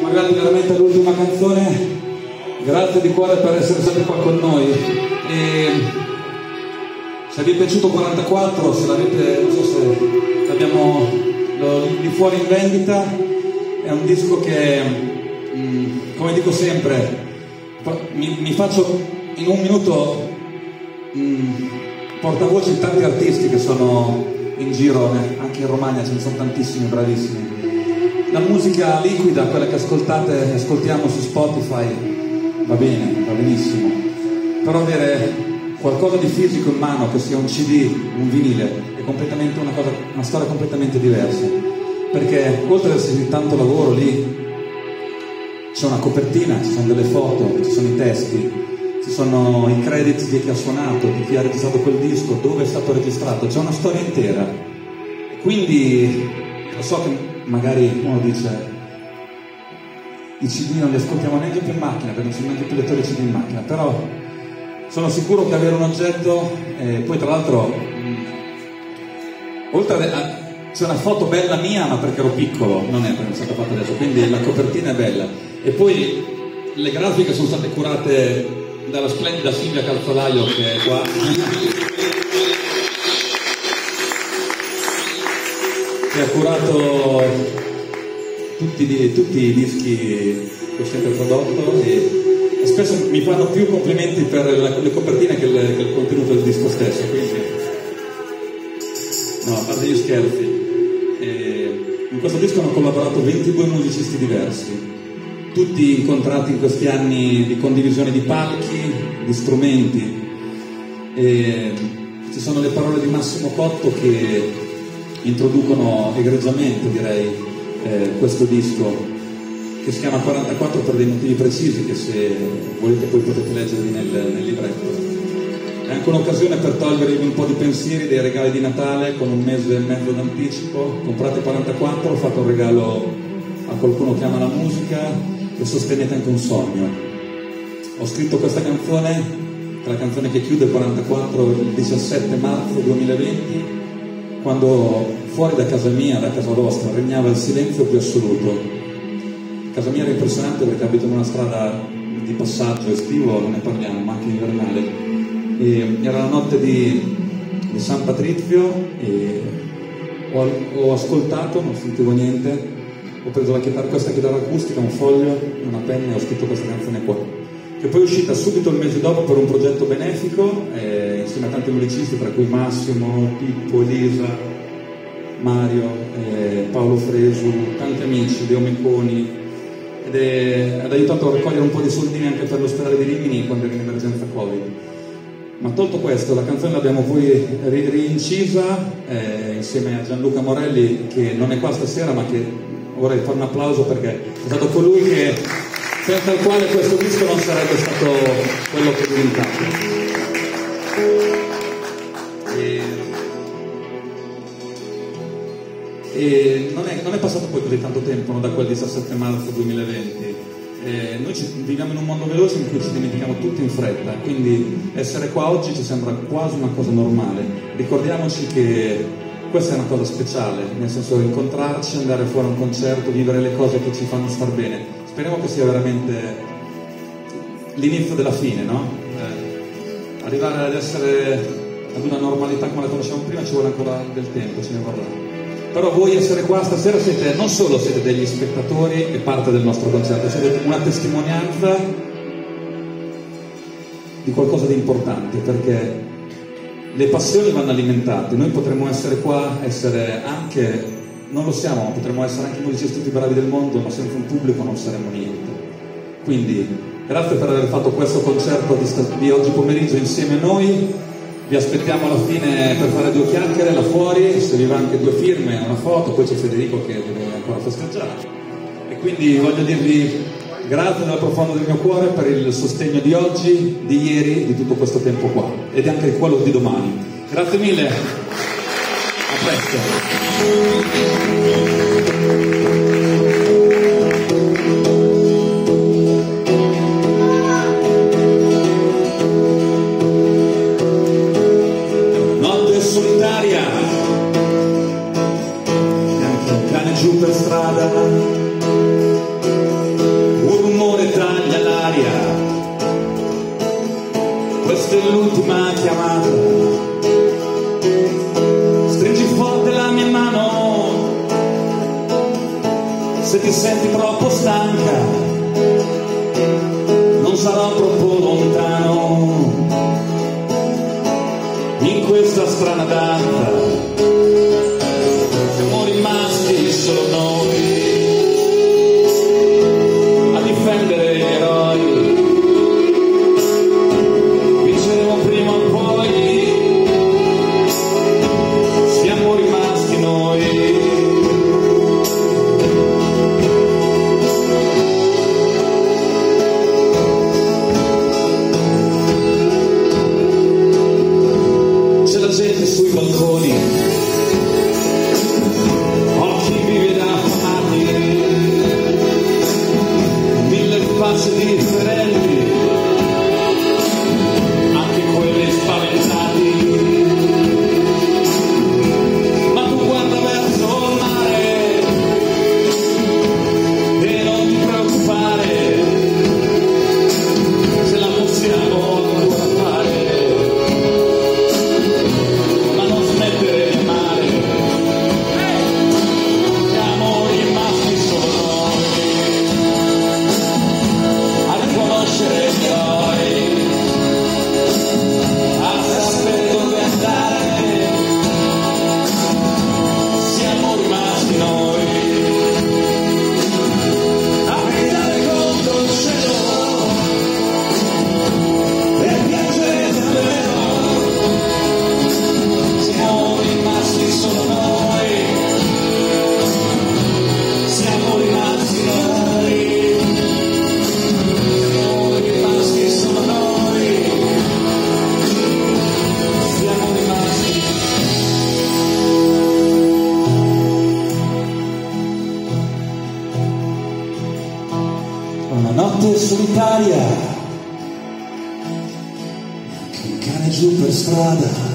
arrivati veramente all'ultima canzone. Grazie di cuore per essere stati qua con noi. E se vi è piaciuto 44, se l'avete, non so se l'abbiamo lì fuori in vendita, è un disco che, come dico sempre, mi faccio in un minuto portavoce di tanti artisti che sono in giro, anche in Romagna ce ne sono tantissimi bravissimi. La musica liquida, quella che ascoltiamo su Spotify, va bene, va benissimo, però avere qualcosa di fisico in mano, che sia un CD, un vinile, è completamente una storia completamente diversa, perché oltre ad esserci tanto lavoro lì, c'è una copertina, ci sono delle foto, ci sono i testi, ci sono i credit di chi ha suonato, di chi ha registrato quel disco, dove è stato registrato, c'è una storia intera. Quindi lo so che magari uno dice i CD non li ascoltiamo neanche più in macchina, perché non sono neanche più lettori CD in macchina, però sono sicuro che avere un oggetto, poi tra l'altro oltre a c'è una foto bella mia, ma perché ero piccolo, non è perché è stata fatta adesso, quindi la copertina è bella, e poi le grafiche sono state curate dalla splendida Silvia Calzolaio, che è qua, che ha curato tutti i dischi che ho sempre prodotto, e spesso mi fanno più complimenti per le copertine che il contenuto del disco stesso, quindi no, a parte gli scherzi. In questo disco hanno collaborato 22 musicisti diversi, tutti incontrati in questi anni di condivisione di palchi, di strumenti, e ci sono le parole di Massimo Cotto che introducono egregiamente, direi, questo disco, che si chiama 44 per dei motivi precisi, che se volete poi potete leggerli nel libretto. È anche un'occasione per togliervi un po' di pensieri dei regali di Natale con un mese e mezzo d'anticipo. Comprate 44, fate un regalo a qualcuno che ama la musica e sostenete anche un sogno. Ho scritto questa canzone, che è la canzone che chiude 44, il 17 marzo 2020, quando fuori da casa mia, da casa vostra, regnava il silenzio più assoluto. Casa mia era impressionante perché abito in una strada di passaggio estivo, non ne parliamo, ma anche invernale. E era la notte di San Patrizio e ho ascoltato, non sentivo niente, ho preso questa chitarra acustica, un foglio, una penna e ho scritto questa canzone qua, che poi è uscita subito il mese dopo per un progetto benefico, insieme a tanti musicisti, tra cui Massimo, Pippo, Elisa, Mario, Paolo Fresu, tanti amici, Leo Mecconi, ed ha aiutato a raccogliere un po' di soldini anche per l'ospedale di Rimini quando era in emergenza Covid. Ma tolto questo, la canzone l'abbiamo poi rincisa insieme a Gianluca Morelli, che non è qua stasera, ma che vorrei fare un applauso perché è stato colui che, senza il quale questo disco non sarebbe stato quello che è diventato. E non è passato poi così tanto tempo, no, da quel 17 marzo 2020. Noi viviamo in un mondo veloce in cui ci dimentichiamo tutti in fretta, quindi essere qua oggi ci sembra quasi una cosa normale. Ricordiamoci che questa è una cosa speciale, nel senso incontrarci, andare fuori a un concerto, vivere le cose che ci fanno star bene. Speriamo che sia veramente l'inizio della fine, no? Arrivare ad essere ad una normalità come la conosciamo prima ci vuole ancora del tempo, ce ne vorrà. Però voi essere qua stasera non solo siete degli spettatori e parte del nostro concerto, siete una testimonianza di qualcosa di importante, perché le passioni vanno alimentate. Noi potremmo essere qua, essere anche, non lo siamo, potremmo essere anche i musicisti più bravi del mondo, ma senza un pubblico non saremmo niente. Quindi grazie per aver fatto questo concerto di oggi pomeriggio insieme a noi. Vi aspettiamo alla fine per fare 2 chiacchiere là fuori, se vi va anche 2 firme, una foto, poi c'è Federico che deve ancora festeggiare. E quindi voglio dirvi grazie dal profondo del mio cuore per il sostegno di oggi, di ieri, di tutto questo tempo qua, ed anche quello di domani. Grazie mille, a presto. Giù per strada Se ti senti troppo stanca, non sarò troppo lontano. In questa strana data siamo rimasti solo noi a difendere gli eroi. Vinceremo prima o poi, siamo rimasti noi. Gente sui balconi, occhi vivi ed affamati, mille facce differenti, anche quelli spaventati. Ma tu guarda verso il mare e non ti preoccupare, ce la possiamo ancora fare. Una notte solitaria, che un cane giù per strada.